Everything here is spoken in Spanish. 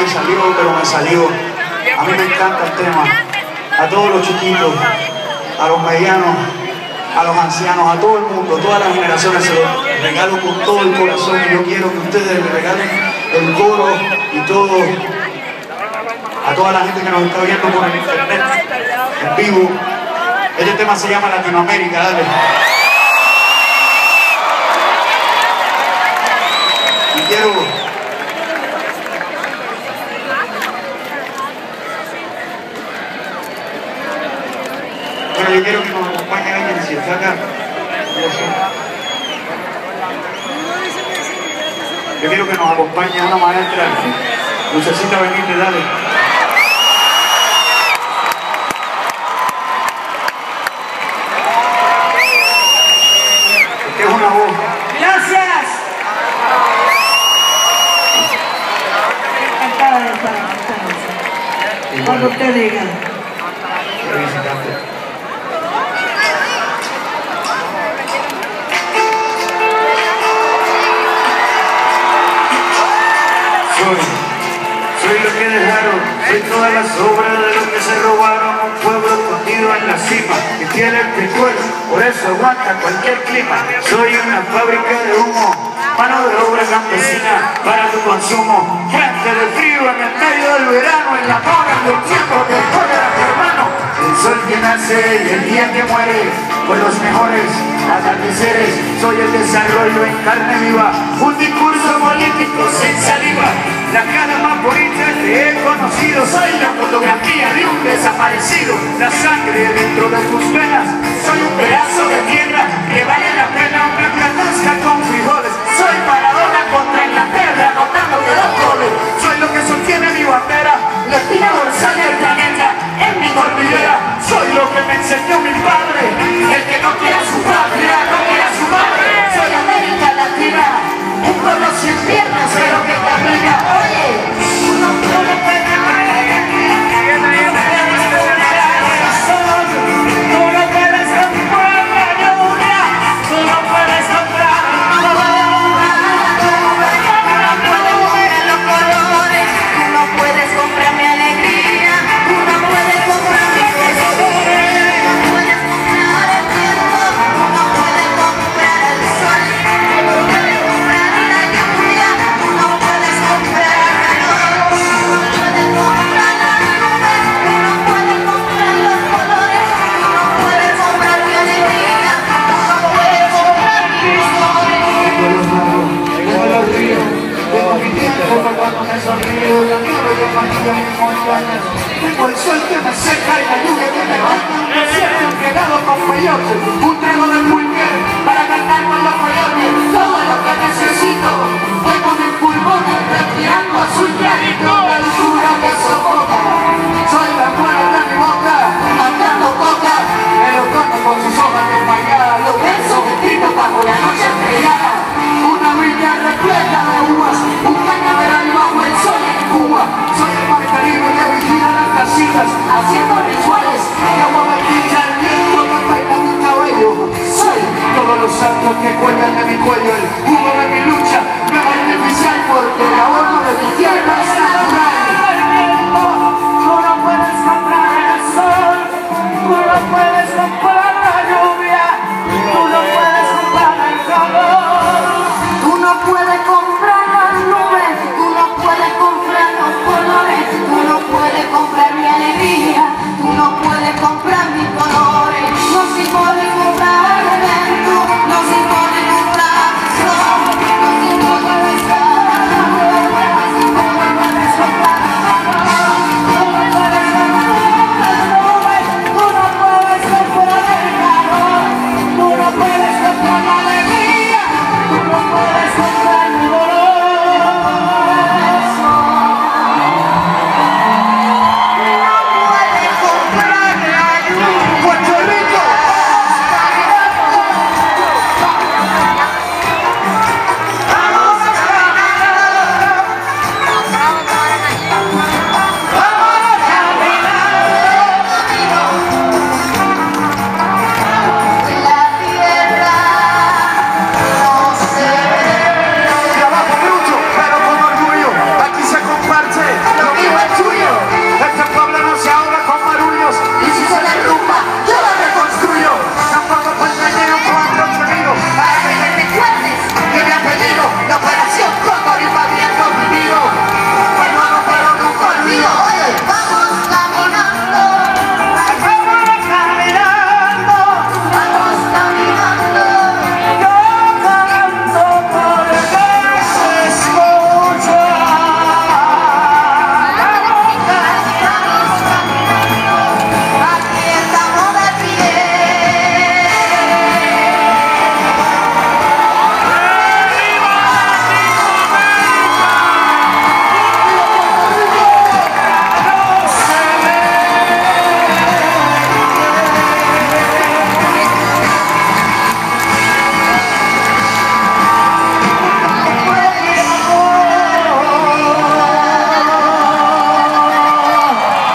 salió, pero me salió. A mí me encanta el tema. A todos los chiquitos, a los medianos, a los ancianos, a todo el mundo, todas las generaciones, se los regalo con todo el corazón. Y yo quiero que ustedes me regalen el coro y todo a toda la gente que nos está viendo por el internet en vivo. Este tema se llama Latinoamérica, dale. Y quiero... Bueno, yo quiero que nos acompañe alguien, si está acá. Yo quiero que nos acompañe una maestra, Lucecita Benítez, dale. Es que es una voz. ¡Gracias! Encantada de estar aquí. Cuando usted diga. Soy lo que dejaron, soy todas las obras de lo que se robaron. Un pueblo escondido en la cima y tiene el petróleo, por eso aguanta cualquier clima. Soy una fábrica de humo, mano de obra campesina para tu consumo. Frente del frío en el medio del verano, en la hora del tiempo que cólera, hermano. El sol que nace y el día que muere, con los mejores atardeceres. Soy el desarrollo en carne viva, un discurso político sin saliva. La cara más bonita que he conocido, soy la fotografía de un desaparecido. La sangre dentro de tus venas, soy un pedazo de tierra que vale la pena una canasta con frijoles. Soy Maradona contra Inglaterra, anotándote 2 goles. Soy lo que sostiene mi bandera, la espina dorsal del planeta en mi cordillera. Soy lo que me enseñó mi padre, el que no quiere a su patria, no quiere a su madre. Soy América Latina, un pueblo sin piernas pero que camina. Oye, uno puede pegar. Tengo el sol que me seca y la lluvia que me baña. Me siento entregado con peyote, un trago de pulque para cantar con los coyotes. Todo lo que necesito fue con el pulmón respirando.